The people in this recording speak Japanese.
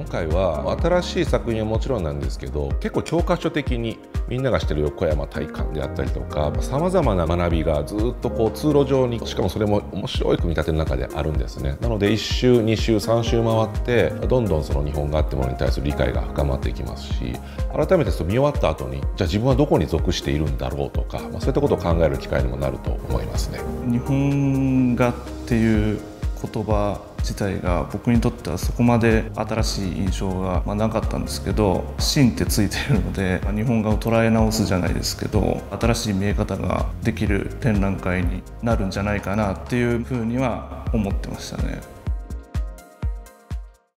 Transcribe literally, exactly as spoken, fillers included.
今回は新しい作品はもちろんなんですけど、結構教科書的にみんなが知ってる横山大観であったりとか、さまざまな学びがずっとこう通路上に、しかもそれも面白い組み立ての中であるんですね。なのでいっ周に周さん周回ってどんどんその日本画ってものに対する理解が深まっていきますし、改めてその見終わった後にじゃあ自分はどこに属しているんだろうとか、まあ、そういったことを考える機会にもなると思いますね。 日本画っていう言葉自体が僕にとってはそこまで新しい印象がなかったんですけど、芯ってついているので日本画を捉え直すじゃないですけど、新しい見え方ができる展覧会になるんじゃないかなっていうふうには思ってましたね。